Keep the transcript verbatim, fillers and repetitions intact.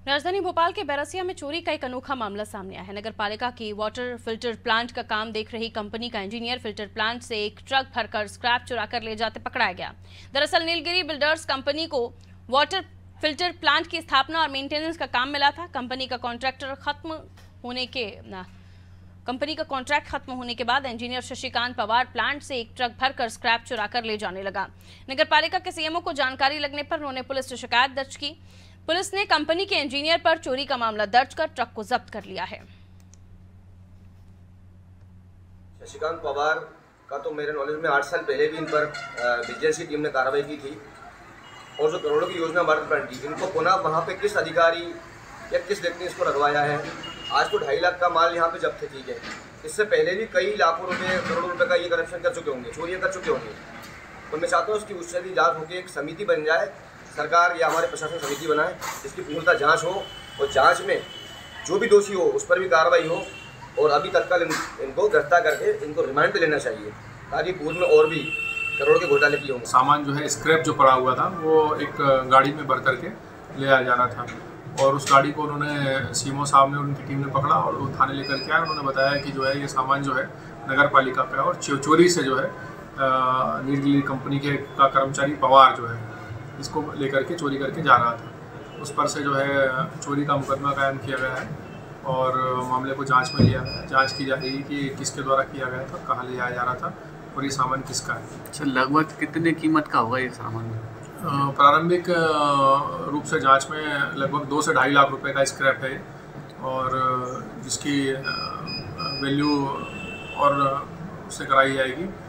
राजधानी भोपाल के बैरसिया में चोरी का एक अनोखा मामला सामने आया है। नगर पालिका की वाटर फिल्टर प्लांट का काम देख रही कंपनी का इंजीनियर फिल्टर प्लांट से एक ट्रक भरकर स्क्रैप चुरा कर ले जाते पकड़ा गया। दरअसल नीलगिरी बिल्डर्स कंपनी को वाटर फिल्टर प्लांट की स्थापना और मेंटेनेंस का काम मिला था। कंपनी का कॉन्ट्रैक्टर खत्म होने के ना कंपनी का कॉन्ट्रैक्ट खत्म होने के बाद इंजीनियर शशिकांत पवार प्लांट से एक ट्रक भरकर स्क्रैप चुरा कर ले जाने लगा। नगर पालिका के सीएमओ को जानकारी लगने पर उन्होंने पुलिस से शिकायत दर्ज की। पुलिस ने कंपनी के इंजीनियर पर चोरी का मामला दर्ज कर ट्रक को जब्त कर लिया है। शशिकांत पवार का तो मेरे नॉलेज में आठ साल पहले भी इन पर विजिलेंस की टीम ने कार्रवाई की थी और जो करोड़ों की योजना वाटर प्लांट की, इनको पुनः वहाँ पे किस अधिकारी या किस व्यक्ति ने इसको लगवाया है। आज तो ढाई लाख का माल यहाँ पे जब्त है, ठीक है। इससे पहले भी कई लाखों रुपए करोड़ों रुपए का ये करप्शन कर चुके होंगे, चोरियाँ कर चुके होंगे। तो मैं चाहता हूँ उसकी उच्च स्तरीय जाँच होकर एक समिति बन जाए, सरकार या हमारे प्रशासन समिति बनाए, जिसकी पूर्णतः जांच हो और जांच में जो भी दोषी हो उस पर भी कार्रवाई हो और अभी तत्काल इन, इनको गिरफ्तार करके इनको रिमांड पे लेना चाहिए, ताकि पूर्व में और भी करोड़ के घोटाले किए होंगे। सामान जो है स्क्रैप जो पड़ा हुआ था वो एक गाड़ी में भर करके ले आ जाना था और उस गाड़ी को उन्होंने सीएमओ साहब ने उनकी टीम ने पकड़ा और वो थाने लेकर के आए। उन्होंने बताया कि जो है ये सामान जो है नगर पालिका का है और चोरी से जो है नीलगिरी कंपनी के का कर्मचारी पवार जो है इसको लेकर के चोरी करके जा रहा था। उस पर से जो है चोरी का मुकदमा कायम किया गया है और मामले को जांच में लिया गया है। जांच की जा रही है कि किसके द्वारा किया गया था, कहाँ ले जाया जा रहा था और ये सामान किसका है। अच्छा, लगभग कितने कीमत का होगा ये सामान? प्रारंभिक रूप से जांच में लगभग दो से ढाई लाख रुपए का स्क्रैप है और जिसकी वैल्यू और उससे कराई जाएगी।